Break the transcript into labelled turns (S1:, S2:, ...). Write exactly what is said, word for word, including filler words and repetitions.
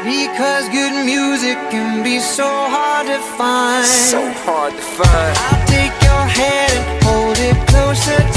S1: Because good music can be so hard to find.
S2: So hard to find.
S1: I'll take your hand and hold it closer